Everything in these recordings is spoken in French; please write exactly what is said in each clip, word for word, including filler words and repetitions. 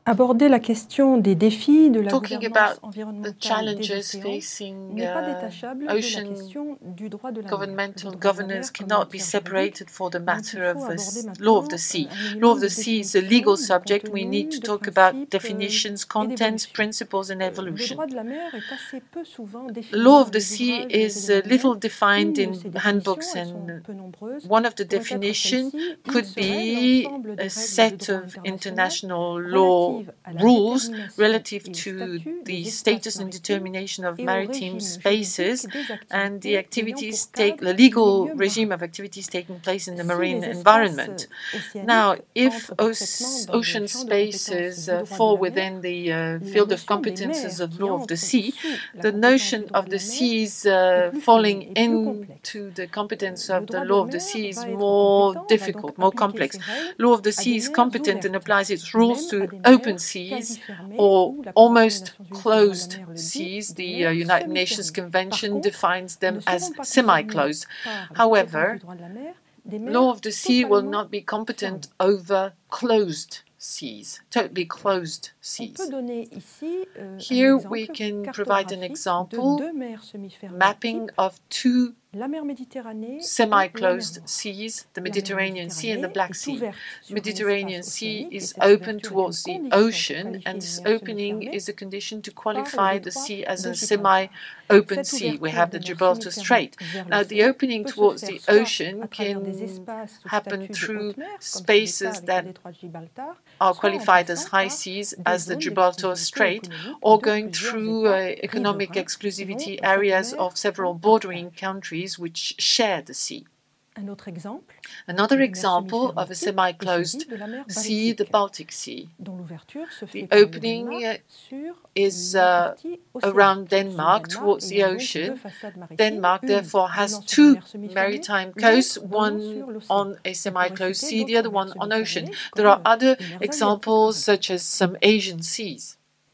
Aborder la question des défis de la Talking gouvernance about the environnementale des challenges océans facing n'est pas uh, détachable de la ocean question du droit de la mer. Le governmental droit de la governance mer comme cannot be matière juridique. separated for the Donc, il matter of faut the aborder s- maintenant law of the euh, sea. un Law minimum of de the sea is a définition, legal de subject. We need contenu, to de talk about principes euh, definitions, et contents, d'évolution. principles, and Euh, Le evolution. droit de la mer est assez peu souvent défini Law dans of the les sea ouvrages et les is uh, manuels. little defined Une de in ces handbooks, définitions, elles sont and peu nombreuses, one of the pourrait être definitions celle-ci. Il could serait be l'ensemble des a règles de set droit of international international law relatives à la rules détermination relative et au to statut the des espaces status and maritimes determination of et au maritime régime spaces juridique des and the activités ayant activities pour take cadre the le legal milieu regime marin. of activities taking place in the Si marine les espaces environment. Now, océaniques if entrent parfaitement oce- dans le ocean champ de compétence spaces du uh, droit de fall la mer, within the uh, la field of notion des competences mers of qui law of the entrent sea, sous la the compétence du notion droit of de the la mer seas est uh, plus fine falling et plus complexe. into the competence Le of the droit de law la of the mer sea is va être more compétent, va donc difficult, more appliquer complex. ses règles Law of the à sea des is mers competent and ouvertes, applies its rules même à to des open mers seas quasi fermées or où la Convention des almost Nations Unies sur le droit de la closed mer le dit, seas. des The uh, mers United Nations semi-fermées. Par Convention contre, defines ne them as seront pas concernées semi-closed. par la compétence However, du droit de la mer des law mers of the sea will totalement not be competent fermées. over closed seas, totally closed On peut seas. donner ici euh, un Here we exemple can provide an cartographique de example deux mers semi-fermées mapping types, of two la mer Méditerranée et la mer semi-closed Noire. seas, the La mer Mediterranean Sea and the Méditerranée Black est Sea. ouverte sur un Mediterranean espace Sea océanique et is cette open ouverture est towards une the condition pour ocean, qualifier and une this mer opening semi-fermée is a condition to par le qualify the détroit sea as de a Gibraltar. semi-open Cette sea. We ouverture have des the mers Gibraltar semi-fermées Strait. vers Now, the l'océan opening peut se towards faire the soit ocean à travers des can espaces sous happen statut de through haute mer, comme c'est le cas spaces avec le that détroit de Gibraltar, are soit en qualified as passant high par seas, des as the zones Gibraltar d'exclusivité Strait, économique or de going plusieurs through États uh, economic riverains exclusivity dont cette areas mer of several en bordering partage. countries which share the sea. Un autre exemple Another de mer example of semi-fermée a type est semi-closed celui de la mer sea, the Baltique, Baltic Sea. dont l'ouverture se fait The par le opening Danemark sur is la uh, partie around océanique. Ce Denmark Danemark towards the ayant donc deux ocean. façades maritimes, Denmark une therefore has donnant sur une two mer semi-fermée, maritime coasts, l'autre donnant one sur l'océan. on a On pourrait semi-closed citer sea, the d'autres other mers one on ocean. semi-fermées, There comme are other les mers asiatiques, par examples exemple. such as some Asian seas.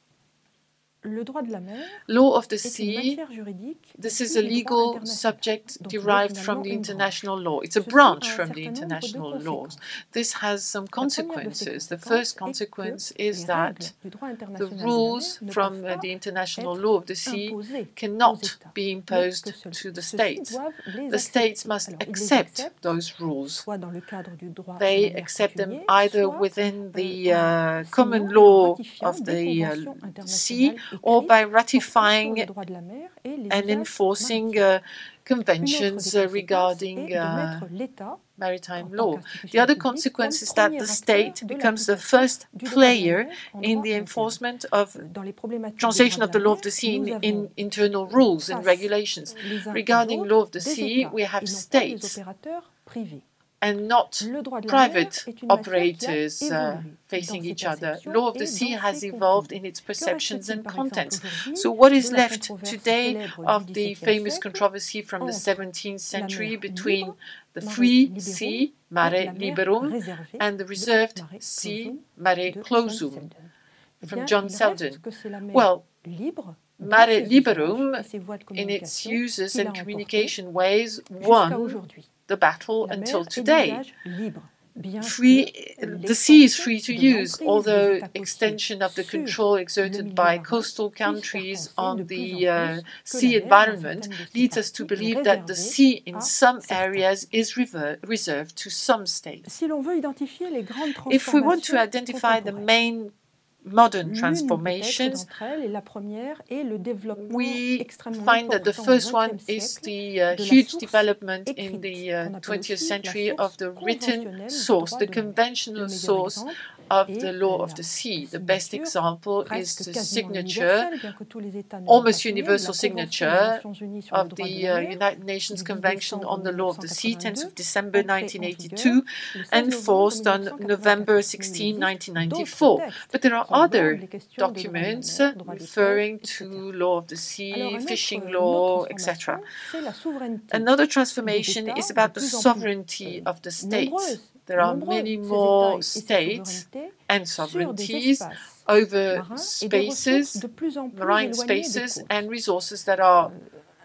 Le droit de la mer Law of the est une sea, matière juridique this is issue a du droit legal international, subject dont il est derived from finalement the une branche. international law. It's a Ceci branch a un from the certain nombre de international laws. conséquences. This has some La première de ces consequences. The conséquences first est que consequence les is règles that du droit the international de la rules mer ne from peuvent uh, pas the international être law of the sea imposées aux cannot États, be mais imposed que ceux- to the ceux-ci states. doivent les The states accepter. must Alors, ils les accept acceptent those rules. soit dans le cadre du droit de They la mer accept them coutumier, either soit within the euh, en uh, common signant et en law ratifiant of des the uh, conventions sea internationales or écrites by portant sur ratifying le droit de la mer et les and usages enforcing maritimes. uh, Une autre des conventions uh, conséquences regarding est de uh, mettre l'État maritime en tant law. The qu'institution other publique comme consequence is that premier the acteur state de becomes the l'application first du droit de la player mer en in droit the interne. enforcement of Dans les problématiques de translation droit of de the la law mer, of the sea nous in, avons in internal rules and face regulations. les uns aux Regarding autres law of the des sea, États we have et non pas des states opérateurs privés. and not Le droit de la mer private est une matière qui a operators uh, évolué facing dans ses each other. perceptions Law of the et sea dans has ses evolved contenus. in its Que perceptions reste-t-il and par exemple contents. aujourd'hui So what de is la left controverse today célèbre of du the dix-septième famous siècle controversy from the entre seventeenth la century mer between libre, the mare free liberum, sea, et mare la mer liberum, réservée, and the le reserved mare sea, clausum mare de John clausum, Selden. Eh from bien, John il Selden. reste que c'est la mer Well, libre dans mare ses liberum, usages et ses voies de in its communication uses qu'il a and emporté communication ways, jusqu'à won aujourd'hui. the battle La until mer est today. d'usage libre, bien Free, que the sea is l'extension free to de use, l'emprise des although États côtiers extension of the sur control le exerted milieu by marin coastal puisse faire countries penser on de plus the en uh, plus que sea la mer, dans environment certaines de ses leads us to parties, est believe that the réservée sea in à some certains. areas is rever- reserved to some states. Si l'on veut identifier les grandes If we want to transformations identify the contemporaines, main modern l'une peut-être transformations, d'entre elles, et la première, est le développement we extrêmement find that the important au first one vingtième is siècle the uh, de la huge source development in écrite, the uh, qu'on appelle twentieth aussi la century source of the written conventionnelle du source, droit the de la mer. Le conventional meilleur source exemple of est the law la of the sea. The signature best example is presque the quasiment signature, universelle, bien que tous les États ne l'ont pas almost signée, de la universal Convention des signature Nations Unies sur le of droit de the la uh, mer United Nations du dix Convention décembre on the Law of the Sea, tenth mille neuf cent of December quatre-vingt-deux, nineteen entrée en eighty-two, vigueur le seize novembre enforced on November mille neuf cent quatre-vingt-quatorze. Mais il sixteenth, existe nineteen d'autres ninety-four. textes But there are qui abordent other les questions de droit de la documents mer, droit des pêches, referring et cetera. to law of the Alors, sea, un fishing autre, une law, autre et cetera. transformation, c'est la souveraineté Another des transformation États, is de about the plus en plus sovereignty euh, of the states. nombreuses, There are nombreux many ces more États et ces states souverainetés and sur des sovereignties espaces over marins et des ressources spaces, de plus en plus marine éloignées des spaces, côtes. and resources that are Euh,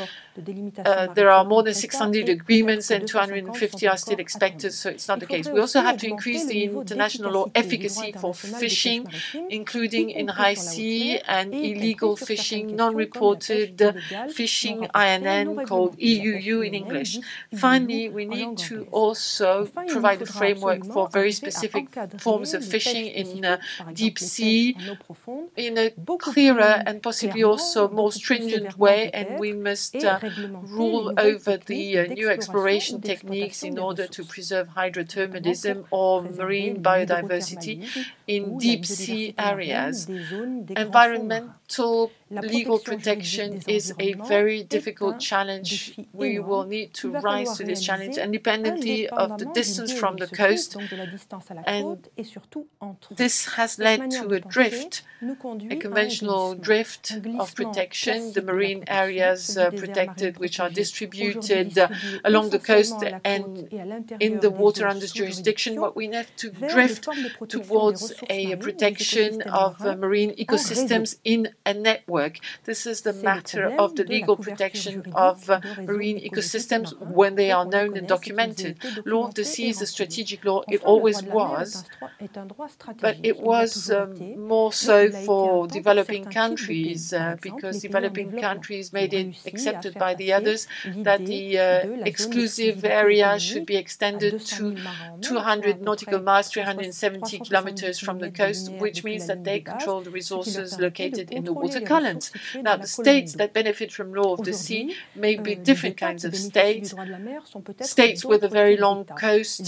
corps de uh, there are more than six hundred agreements and two hundred fifty are still expected, so it's not the case. We also have to increase the international law efficacy for fishing, including in high sea and illegal fishing, non-reported fishing I N N, called E U U in English. Finally, we need to also provide a framework for very specific forms of fishing in uh, deep sea in a clearer and possibly also more stringent way, and we must uh, rule over the uh, new exploration techniques in order to preserve hydrothermalism or marine biodiversity in deep sea areas. Environmental legal protection is a very difficult challenge. We will need to rise to this challenge independently of the distance from the coast, and this has led to a drift, a conventional drift of protection. The marine areas uh, protected, which are distributed uh, along the coast and in the water under jurisdiction, but we have to drift towards a protection of uh, marine ecosystems in a network. This is the matter of the legal protection of uh, marine ecosystems when they are known and documented. Law of the sea is a strategic law. It always was, but it was um, more so for developing countries uh, because developing countries made it accepted by the others that the uh, exclusive area should be extended to two hundred nautical miles, three hundred seventy kilometers from the coast, which means that they control the resources located in the water columns. Now, the states that benefit from law of the sea may be different kinds of states, states with a very long coast,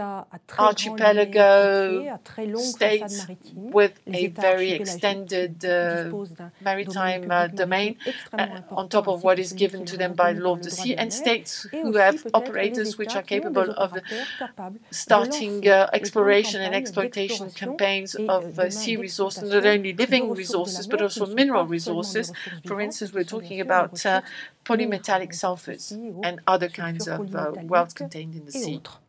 archipelago, states with a very extended uh, maritime uh, domain uh, on top of what is given to them by the law of the sea, and states who have operators which are capable of starting uh, exploration and exploitation campaigns of uh, sea resources, not only living resources but also mineral resources. For instance, we're talking about uh, polymetallic sulfurs and other kinds of uh, wealth contained in the sea.